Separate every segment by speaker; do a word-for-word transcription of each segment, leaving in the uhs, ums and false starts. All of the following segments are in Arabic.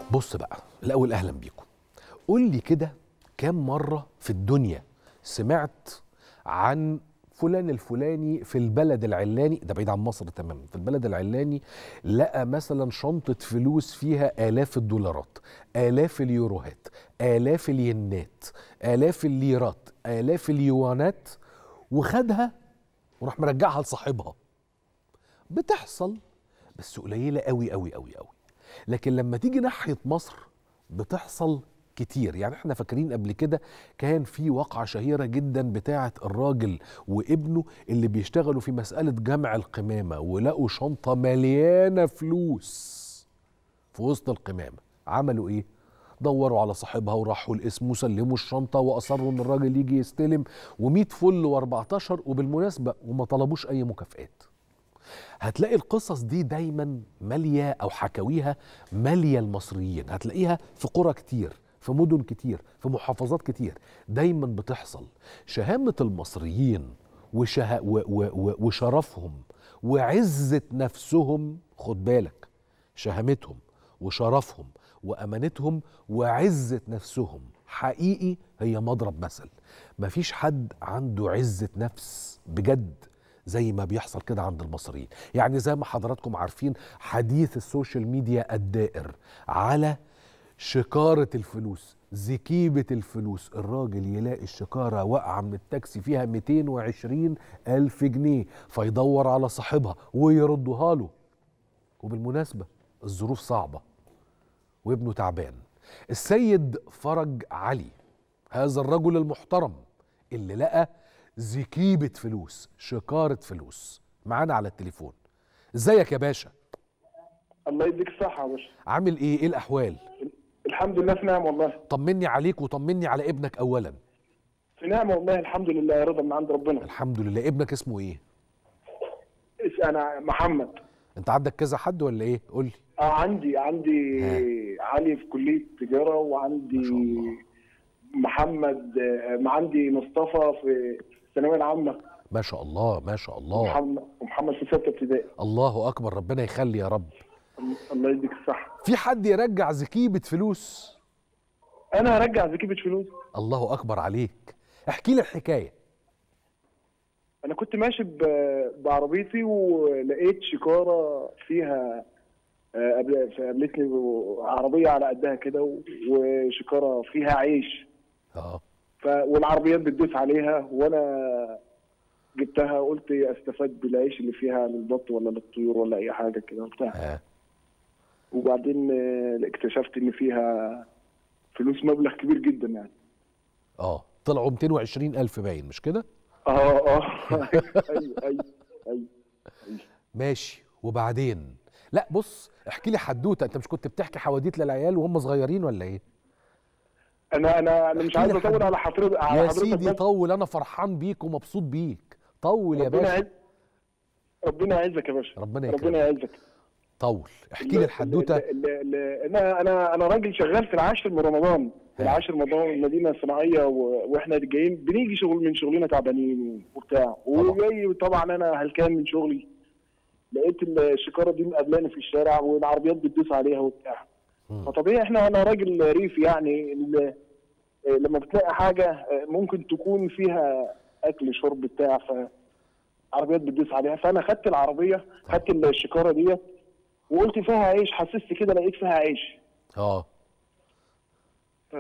Speaker 1: بص بقى الاول اهلا بيكم. قول لي كده كام مره في الدنيا سمعت عن فلان الفلاني في البلد العلاني، ده بعيد عن مصر تماما، في البلد العلاني لقى مثلا شنطه فلوس فيها الاف الدولارات، الاف اليوروهات، الاف الينات، الاف الليرات، الاف اليوانات، وخدها وراح مرجعها لصاحبها. بتحصل بس قليله قوي قوي قوي قوي. لكن لما تيجي ناحيه مصر بتحصل كتير. يعني احنا فاكرين قبل كده كان في واقعة شهيرة جدا بتاعة الراجل وابنه اللي بيشتغلوا في مسألة جمع القمامة، ولقوا شنطة مليانة فلوس في وسط القمامة. عملوا ايه؟ دوروا على صاحبها وراحوا القسم وسلموا الشنطة وأصروا ان الراجل يجي يستلم، ومية فل واربعتاشر، وبالمناسبة وما طلبوش اي مكافآت. هتلاقي القصص دي دايما مالية او حكاويها مالية المصريين، هتلاقيها في قرى كتير، في مدن كتير، في محافظات كتير، دايما بتحصل. شهامة المصريين وشه... و... و... و... وشرفهم وعزة نفسهم، خد بالك، شهامتهم وشرفهم وأمانتهم وعزة نفسهم حقيقي هي مضرب مثل. مفيش حد عنده عزة نفس بجد زي ما بيحصل كده عند المصريين. يعني زي ما حضراتكم عارفين حديث السوشيال ميديا الدائر على شكارة الفلوس، زكيبة الفلوس. الراجل يلاقي الشكارة واقعة من التاكسي فيها مئتين وعشرين ألف جنيه، فيدور على صاحبها ويردها له. وبالمناسبة الظروف صعبة وابنه تعبان. السيد فرج علي، هذا الرجل المحترم اللي لقى زكيبة فلوس، شكارة فلوس، معانا على التليفون. ازيك يا باشا؟
Speaker 2: الله يديك الصحة يا باشا.
Speaker 1: عامل ايه؟ ايه الأحوال؟
Speaker 2: الحمد لله في نعم والله.
Speaker 1: طمني عليك وطمني على ابنك أولا.
Speaker 2: في نعم والله الحمد لله، يا رضا من عند ربنا.
Speaker 1: الحمد لله. ابنك اسمه ايه؟
Speaker 2: أنا محمد.
Speaker 1: أنت عندك كذا حد ولا ايه؟ قول لي.
Speaker 2: اه عندي عندي ها. علي في كلية تجارة، وعندي ما شاء الله. محمد، عندي مصطفى في الثانوية العامة.
Speaker 1: ما شاء الله ما شاء الله.
Speaker 2: ومحمد ومحمد في ستة ابتدائي.
Speaker 1: الله أكبر، ربنا يخلي يا رب.
Speaker 2: الله يديك الصحة.
Speaker 1: في حد يرجع زكيبة فلوس؟
Speaker 2: أنا هرجع زكيبة فلوس.
Speaker 1: الله أكبر عليك. احكي لي الحكاية.
Speaker 2: أنا كنت ماشي بعربيتي ولقيت شكارة فيها، قابلتني عربية على قدها كده وشكارة فيها عيش.
Speaker 1: اه
Speaker 2: ف والعربيات بتدوس عليها، وانا جبتها قلت استفاد بالعيش اللي فيها للبط ولا للطيور ولا اي حاجه كده وبتاع.
Speaker 1: اه
Speaker 2: وبعدين اكتشفت ان فيها فلوس مبلغ كبير جدا يعني.
Speaker 1: اه طلعوا مئتين وعشرين ألف باين، مش كده؟
Speaker 2: اه اه ايوه ايوه ايوه
Speaker 1: ماشي. وبعدين؟ لا بص احكي لي حدوته. انت مش كنت بتحكي حواديت للعيال وهم صغيرين ولا ايه؟
Speaker 2: انا انا انا مش عايز اطول على حضرتك على
Speaker 1: يا
Speaker 2: حضرتك
Speaker 1: سيدي
Speaker 2: بس.
Speaker 1: طول، انا فرحان بيك ومبسوط بيك. طول يا باشا.
Speaker 2: يعز... ربنا يعزك يا باشا.
Speaker 1: ربنا يكرمك.
Speaker 2: ربنا يعزك.
Speaker 1: طول احكي لي الحدوته.
Speaker 2: انا انا انا راجل شغال في العاشر من رمضان، في العاشر من رمضان المدينه الصناعيه، واحنا جايين بنيجي شغل من شغلنا تعبانين وبتاع، وجاي طبعا انا هلكان من شغلي، لقيت الشكاره دي مقابلاني في الشارع والعربيات بتدوس عليها وبتاع. فطبيعي احنا، انا راجل ريفي يعني، لما بتلاقي حاجه ممكن تكون فيها اكل شرب بتاع، فعربيات بتدوس عليها، فانا خدت العربيه، خدت الشكاره ديت وقلت فيها عيش، حسست كده لقيت فيها عيش.
Speaker 1: اه
Speaker 2: ف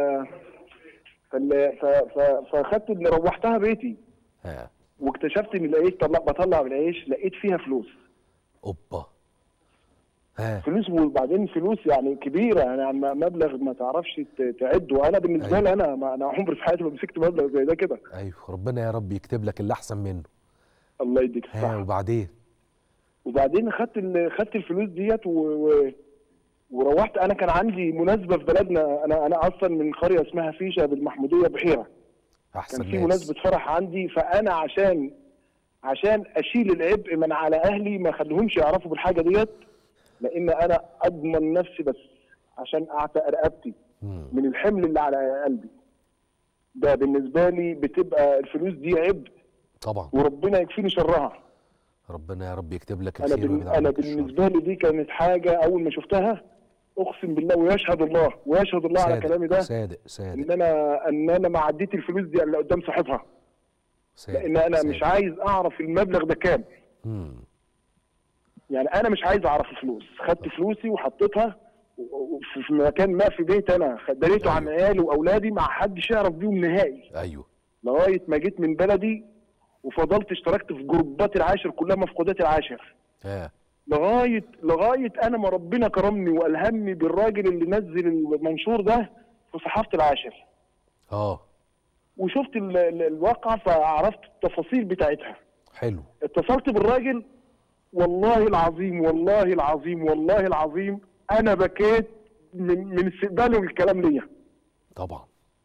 Speaker 2: ف ف فخدت اللي روحتها بيتي.
Speaker 1: ها
Speaker 2: واكتشفت ان لقيت طلع بطلع من العيش لقيت فيها فلوس.
Speaker 1: اوبا. ها
Speaker 2: فلوس، وبعدين فلوس يعني كبيره، يعني مبلغ ما تعرفش تعده. انا بالنسبه
Speaker 1: أيوه.
Speaker 2: لي انا ما انا عمري في حياتي ما مسكت مبلغ زي ده كده.
Speaker 1: ايوه ربنا يا رب يكتب لك اللي احسن منه.
Speaker 2: الله يديك الصحه.
Speaker 1: ها وبعدين؟
Speaker 2: وبعدين خدت خدت الفلوس ديت و... و... وروحت. انا كان عندي مناسبه في بلدنا، انا انا اصلا من قريه اسمها فيشه بالمحموديه بحيره.
Speaker 1: احسن
Speaker 2: كان في
Speaker 1: ناس.
Speaker 2: مناسبه فرح عندي، فانا عشان عشان اشيل العبء من على اهلي ما خليهمش يعرفوا بالحاجه ديت، لان انا اضمن نفسي بس عشان اعتق رقبتي من الحمل اللي على قلبي ده. بالنسبه لي بتبقى الفلوس دي عبء
Speaker 1: طبعا،
Speaker 2: وربنا يكفيني شرها.
Speaker 1: ربنا يا رب يكتب لك
Speaker 2: انا
Speaker 1: الخير.
Speaker 2: بن... انا بالنسبه لي دي كانت حاجه اول ما شفتها اقسم بالله ويشهد الله ويشهد الله على كلامي ده،
Speaker 1: صادق صادق
Speaker 2: ان انا ان انا ما عديت الفلوس دي الا قدام صاحبها، لان انا
Speaker 1: صادق.
Speaker 2: مش عايز اعرف المبلغ ده كام.
Speaker 1: امم
Speaker 2: يعني انا مش عايز اعرف الفلوس، خدت فلوسي وحطيتها في مكان ما في بيت انا داريته عن عيالي واولادي، ما حدش يعرف بيهم نهائي.
Speaker 1: ايوه
Speaker 2: لغايه ما جيت من بلدي وفضلت اشتركت في جروبات العاشر كلها، مفقودات العاشر.
Speaker 1: اه
Speaker 2: لغايه لغايه انا ما ربنا كرمني والهمني بالراجل اللي نزل المنشور ده في صحافه العاشر.
Speaker 1: اه
Speaker 2: وشفت ال- ال- الواقعه فعرفت التفاصيل بتاعتها.
Speaker 1: حلو.
Speaker 2: اتصلت بالراجل، والله العظيم والله العظيم والله العظيم انا بكيت من من استقباله الكلام ليا.
Speaker 1: طبعا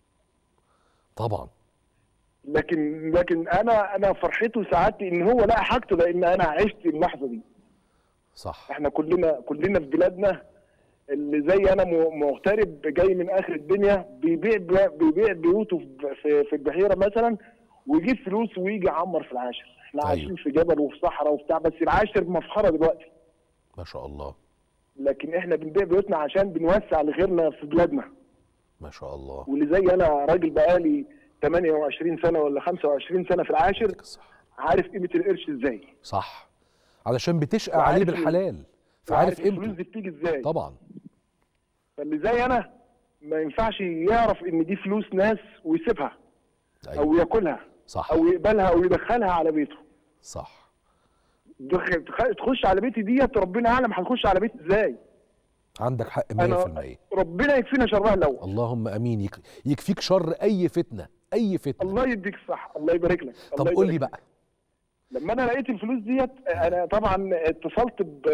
Speaker 1: طبعا.
Speaker 2: لكن لكن انا انا فرحته وسعادتي ان هو لقى حاجته، لان انا عشت اللحظه دي.
Speaker 1: صح.
Speaker 2: احنا كلنا كلنا في بلادنا اللي زي انا م- مغترب جاي من اخر الدنيا، بيبيع بيبيع بيوته في- في في البحيره مثلا، ويجيب فلوس ويجي يعمر في العاشر. احنا
Speaker 1: أيوه.
Speaker 2: عايشين في جبل وفي صحراء وبتاع، بس العاشر مفخره دلوقتي.
Speaker 1: ما شاء الله.
Speaker 2: لكن احنا بنبيع بيوتنا عشان بنوسع لغيرنا في بلادنا.
Speaker 1: ما شاء الله.
Speaker 2: واللي زي انا راجل بقالي ثمانية وعشرين سنه ولا خمسة وعشرين سنه في العاشر،
Speaker 1: صح
Speaker 2: عارف قيمه القرش ازاي.
Speaker 1: صح. علشان بتشقى
Speaker 2: وعارف
Speaker 1: عليه
Speaker 2: ال-
Speaker 1: بالحلال،
Speaker 2: وعارف
Speaker 1: فعارف
Speaker 2: الفلوس
Speaker 1: قيمته.
Speaker 2: دي بتيجي ازاي.
Speaker 1: طبعا.
Speaker 2: فاللي زي انا ما ينفعش يعرف ان دي فلوس ناس ويسيبها
Speaker 1: أيوه.
Speaker 2: او ياكلها
Speaker 1: صح
Speaker 2: او يقبلها او يدخلها على بيته.
Speaker 1: صح.
Speaker 2: دخل تخش على بيتي ديت، ربنا اعلم هتخش على بيتي ازاي.
Speaker 1: عندك حق مية في المية.
Speaker 2: ربنا يكفينا شرها الاول.
Speaker 1: اللهم امين. يك... يكفيك شر اي فتنه، اي فتنه.
Speaker 2: الله يديك الصح، الله يبارك لك.
Speaker 1: طب
Speaker 2: الله
Speaker 1: قول لي
Speaker 2: يبارك
Speaker 1: بقى.
Speaker 2: لك. لما انا لقيت الفلوس ديت، انا طبعا اتصلت ب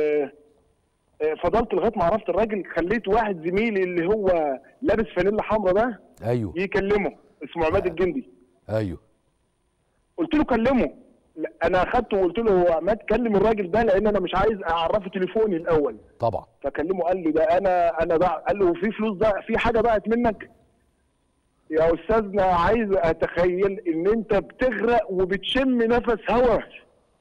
Speaker 2: فضلت لغايه ما عرفت الراجل، خليت واحد زميلي اللي هو لابس فانيلا حمراء ده
Speaker 1: ايوه
Speaker 2: يكلمه، اسمه عماد
Speaker 1: آه.
Speaker 2: الجندي.
Speaker 1: ايوه.
Speaker 2: قلت له كلمه. لا، انا اخدته وقلت له هو عماد كلم الراجل ده، لان انا مش عايز اعرفه تليفوني الاول.
Speaker 1: طبعا.
Speaker 2: فكلمه، قال لي ده انا انا ضاع. قال له في فلوس، ده في حاجه ضاعت منك يا استاذنا. عايز اتخيل ان انت بتغرق وبتشم نفس هواء.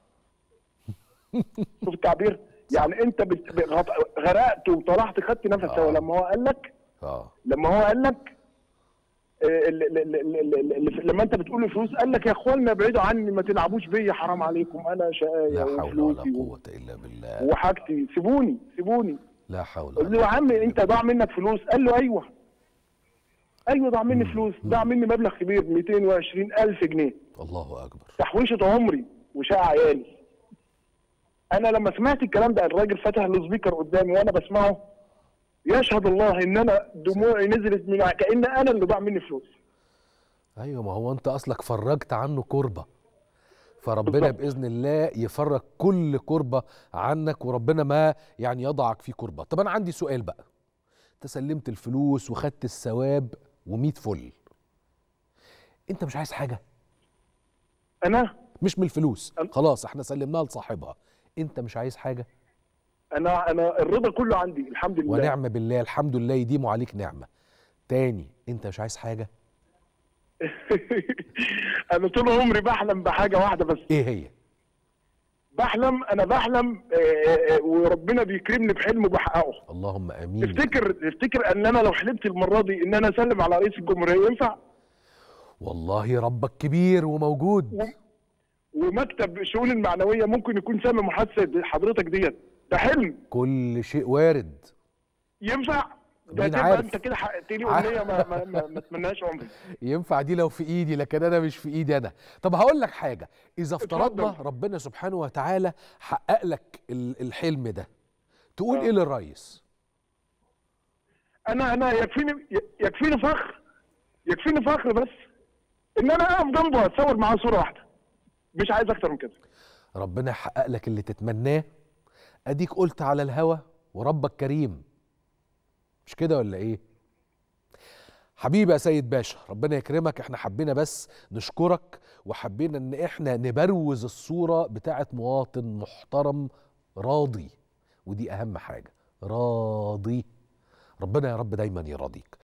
Speaker 2: شوف التعبير. يعني انت بت... غط- غرقت وطلعت خدت نفس
Speaker 1: آه.
Speaker 2: هواء. لما هو قال لك
Speaker 1: اه
Speaker 2: لما هو قال لك آه، ال- ال- ال- ال- ال- لما انت بتقول له فلوس، قال لك يا اخوانا ابعدوا عني، ما تلعبوش بيا، حرام عليكم، انا شقايه
Speaker 1: لا حول ولا
Speaker 2: وفلوسي
Speaker 1: قوه الا بالله.
Speaker 2: وحاجتي، سيبوني سيبوني.
Speaker 1: لا حول
Speaker 2: قلت له
Speaker 1: ولا
Speaker 2: يا عم انت ضاع منك فلوس؟ قال له ايوه ايوه ضاع مني
Speaker 1: مم.
Speaker 2: فلوس، ضاع مني مبلغ كبير مئتين وعشرين ألف جنيه،
Speaker 1: الله اكبر.
Speaker 2: تحويشة عمري وشقى عيالي. انا لما سمعت الكلام ده، الراجل فتح السبيكر قدامي وانا بسمعه، يشهد الله ان انا دموعي نزلت من كأن انا اللي ضاع مني فلوس.
Speaker 1: ايوه ما هو انت اصلك فرجت عنه كربه، فربنا
Speaker 2: بالظبط.
Speaker 1: باذن الله يفرج كل كربه عنك، وربنا ما يعني يضعك في كربه. طب انا عندي سؤال بقى. انت سلمت الفلوس وخدت الثواب وميت فل، انت مش عايز حاجه؟
Speaker 2: انا
Speaker 1: مش من الفلوس،
Speaker 2: أم-
Speaker 1: خلاص احنا سلمناها لصاحبها، انت مش عايز حاجه؟
Speaker 2: انا انا الرضا كله عندي الحمد لله.
Speaker 1: ونعم بالله، الحمد لله يديم عليك نعمه. تاني، انت مش عايز حاجه؟
Speaker 2: انا طول عمري بحلم بحاجه واحده بس.
Speaker 1: ايه هي؟
Speaker 2: بحلم انا بحلم آه، آه، وربنا بيكرمني بحلم وبحققه.
Speaker 1: اللهم امين.
Speaker 2: تفتكر تفتكر ان انا لو حلمت المره دي ان انا اسلم على رئيس الجمهوريه ينفع؟
Speaker 1: والله ربك كبير وموجود.
Speaker 2: ومكتب الشؤون المعنويه ممكن يكون سامع محادثه حضرتك ديت، ده حلم
Speaker 1: كل شيء وارد.
Speaker 2: ينفع؟ ده
Speaker 1: مين
Speaker 2: تبقى
Speaker 1: عارف؟
Speaker 2: انت كده حققت لي امنيه ما ما ما, ما اتمناهاش عمري.
Speaker 1: ينفع دي لو في ايدي، لكن انا مش في ايدي انا. طب هقول لك حاجه، اذا افترضنا
Speaker 2: اتفضل.
Speaker 1: ربنا سبحانه وتعالى حقق لك ال- الحلم ده، تقول
Speaker 2: آه.
Speaker 1: ايه للريس؟
Speaker 2: انا انا يكفيني يكفيني فخر، يكفيني فخر بس ان انا اقف جنبه اتصور معاه صوره واحده، مش عايز اكتر من كده.
Speaker 1: ربنا يحقق لك اللي تتمناه. اديك قلت على الهوى وربك كريم، مش كده ولا ايه؟ حبيبي يا سيد باشا، ربنا يكرمك. احنا حبينا بس نشكرك، وحبينا ان احنا نبروز الصورة بتاعت مواطن محترم راضي، ودي اهم حاجة، راضي. ربنا يا رب دايما يراضيك.